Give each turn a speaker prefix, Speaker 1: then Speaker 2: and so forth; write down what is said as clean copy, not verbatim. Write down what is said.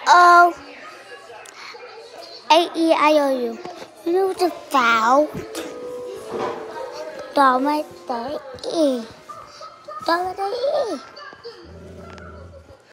Speaker 1: O A E I O U. You know the vowel. Toma, E. Toma, E.